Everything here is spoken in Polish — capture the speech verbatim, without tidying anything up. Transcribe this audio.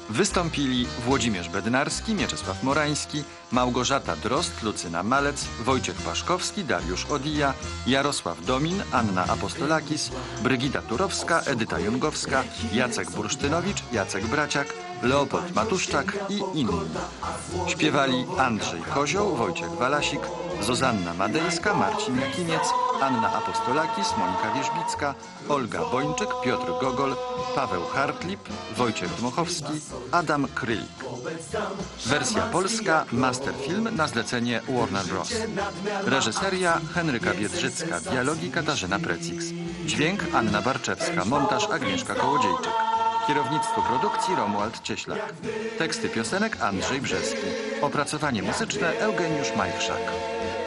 Wystąpili Włodzimierz Bednarski, Mieczysław Morański, Małgorzata Drozd, Lucyna Malec, Wojciech Paszkowski, Dariusz Odija, Jarosław Domin, Anna Apostolakis, Brygida Turowska, Edyta Jungowska, Jacek Bursztynowicz, Jacek Braciak, Leopold Matuszczak i inni. Śpiewali Andrzej Kozioł, Wojciech Walasik, Zuzanna Madejska, Marcin Jakimiec, Anna Apostolakis, Monika Wierzbicka, Olga Bończyk, Piotr Gogol, Paweł Hartlip, Wojciech Dmochowski, Adam Krylik. Wersja polska, Masterfilm na zlecenie Warner Bros. Reżyseria Henryka Biedrzycka, dialogi Katarzyna Precix. Dźwięk Anna Barczewska, montaż Agnieszka Kołodziejczyk. Kierownictwo produkcji Romuald Cieślak. Teksty piosenek Andrzej Brzeski. Opracowanie muzyczne Eugeniusz Majchrzak.